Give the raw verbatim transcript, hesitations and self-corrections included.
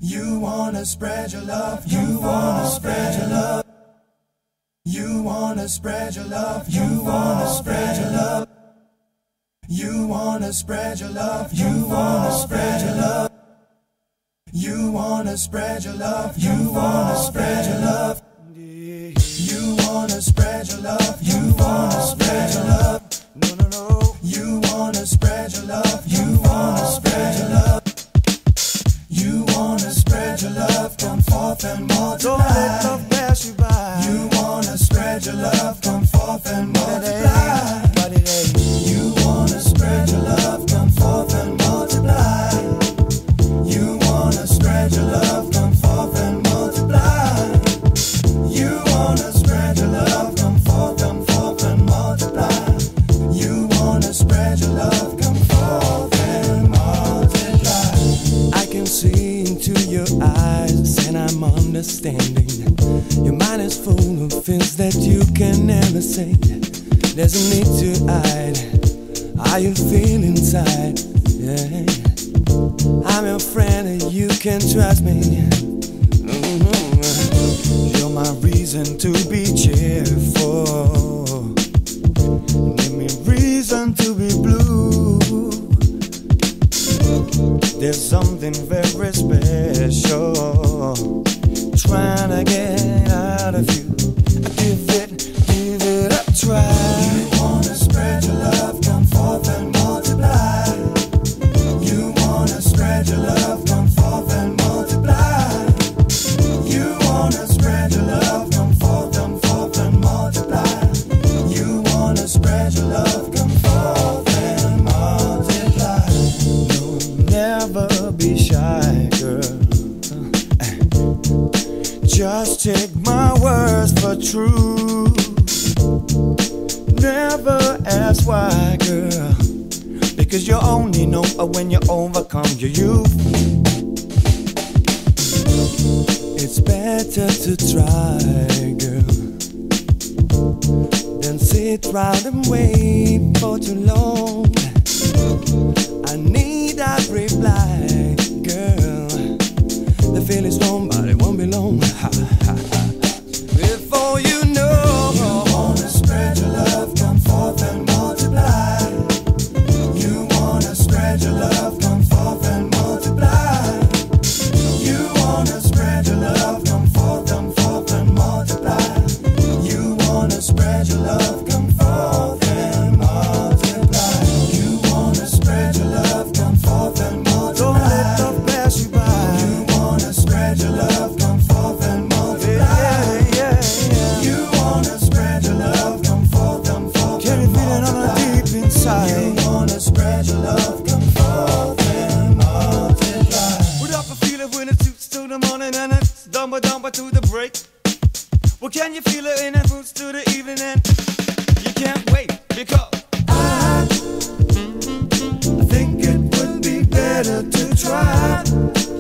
You wanna spread your love, you wanna spread your love. You wanna spread your love, you wanna spread your love. You wanna spread your love, you wanna spread your love. You wanna spread your love, you wanna spread your love. You wanna spread your love, you wanna spread your love. No, no, no. You wanna spread your love, you wanna spread your love. You wanna spread your love, come forth and multiply. Don't let love pass you by. You wanna spread your love, come forth and multiply. You wanna spread your love, come forth and multiply. You wanna spread your love, come forth and multiply. You wanna spread your love, come forth, come forth and multiply. You wanna spread your love, come forth and multiply. I can see into your eyes and I'm understanding. Your mind is full of things that you can never say. There's a need to hide how you feel inside. Yeah. I'm your friend and you can trust me. Mm-hmm. You're my reason to be cheerful. Give me reason to be blue. There's something very special trying to get out of you. Give it, give it a try. You wanna spread your love, come forth and multiply. You wanna spread your love, come forth and multiply. You wanna spread your love, come forth, come forth and multiply. You wanna spread your love, come forth and multiply. No, never be shy, girl. Just take my words for true. Never ask why, girl, because you only know when you overcome your youth. It's better to try, girl, than sit round and wait for too long. I need that reply, girl. The feeling's strong, but it won't be long. Before you know, you wanna spread your love, come forth and multiply. You wanna spread your love, come forth and multiply. You wanna spread your love, come forth, come forth and multiply. You wanna spread your love, come forth and multiply. You wanna spread your love, come forth and multiply. Don't let love pass you by. You wanna spread your love, come forth and multiply. Yeah, yeah, yeah. You wanna spread your love, come forth, come forth. Can you feel it on the deep inside? You wanna spread your love, come forth and multiply. Without the feeling when it suits to the morning and it's dumber dumber to the break. Well, can you feel it in it roots to the evening and you can't wait because I, I think it would be better to try.